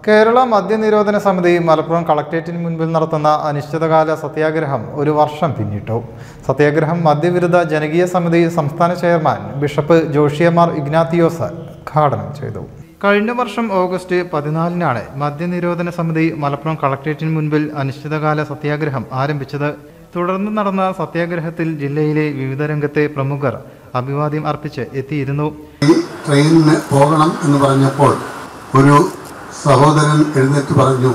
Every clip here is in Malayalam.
കേരള മദ്യനിരോധന സമിതി മലപ്പുറം കളക്ടറേറ്റിന് മുൻപിൽ നടത്തുന്ന അനിശ്ചിതകാല സത്യാഗ്രഹം ഒരു വർഷം പിന്നിട്ടു. സത്യാഗ്രഹം മദ്യവിരുദ്ധ ജനകീയ സമിതി സംസ്ഥാന ചെയർമാൻ ബിഷപ്പ് ജോഷിയമാർ ഇഗ്നാത്തിയോസ് ഉദ്ഘാടനം ചെയ്തു. കഴിഞ്ഞ വർഷം ഓഗസ്റ്റ് 14-നാണ് മദ്യനിരോധന സമിതി മലപ്പുറം കളക്ടറേറ്റിന് മുൻപിൽ അനിശ്ചിതകാല സത്യാഗ്രഹം ആരംഭിച്ചത്. തുടർന്ന് നടന്ന സത്യാഗ്രഹത്തിൽ ജില്ലയിലെ വിവിധ രംഗത്തെ പ്രമുഖർ അഭിവാദ്യം അർപ്പിച്ച് എത്തിയിരുന്നു. ട്രെയിനിന് പോകണം എന്ന് പറഞ്ഞപ്പോൾ ഒരു സഹോദരൻ എഴുന്നേറ്റ് പറഞ്ഞു,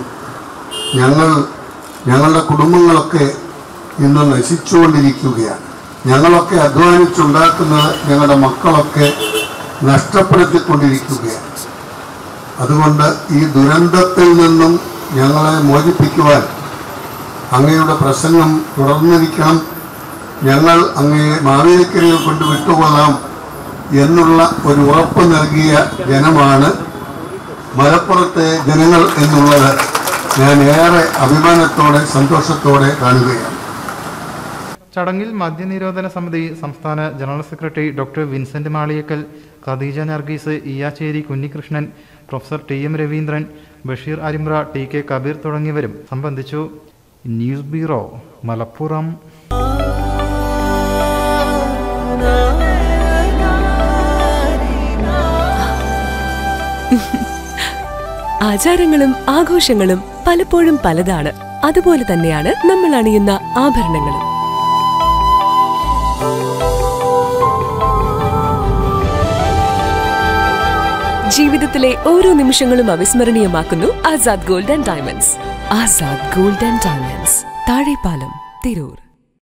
ഞങ്ങളുടെ കുടുംബങ്ങളൊക്കെ ഇന്ന് നശിച്ചുകൊണ്ടിരിക്കുകയാണ്. ഞങ്ങളൊക്കെ അധ്വാനിച്ചുണ്ടാക്കുന്നത് ഞങ്ങളുടെ മക്കളൊക്കെ നഷ്ടപ്പെടുത്തിക്കൊണ്ടിരിക്കുകയാണ്. അതുകൊണ്ട് ഈ ദുരന്തത്തിൽ നിന്നും ഞങ്ങളെ മോചിപ്പിക്കുവാൻ അങ്ങയുടെ പ്രസംഗം തുടർന്നിരിക്കണം. ഞങ്ങൾ അങ്ങയെ മാവേലിക്കരയിൽ കൊണ്ട് വിട്ടുകൊള്ളാം എന്നുള്ള ഒരു ഉറപ്പ് നൽകിയ ജനമാണ് മലപ്പുറത്തെ ജനങ്ങൾ എന്നുള്ളത് ഞാൻ ഏറെ അഭിമാനത്തോടെ സന്തോഷത്തോടെ കാണുകയാണ്. ചടങ്ങിൽ മദ്യനിരോധന സമിതി സംസ്ഥാന general secretary doctor Vincent Maliyakkal, Khadeeja Nargis, Iyachery Kunhikrishnan, professor T M. Raveendran, Basheer Arimbra, T K. Kabeer തുടങ്ങിയവരും സംബന്ധിച്ചു. News bureau, Malappuram. ആചാരങ്ങളും ആഘോഷങ്ങളും പലപ്പോഴും പലതാണ്. അതുപോലെ തന്നെയാണ് നമ്മൾ അണിയുന്ന ആഭരണങ്ങളും. ജീവിതത്തിലെ ഓരോ നിമിഷങ്ങളും അവിസ്മരണീയമാക്കുന്നു Azad gold and diamonds. Azad gold and diamonds, Thazhepalam, Tirur.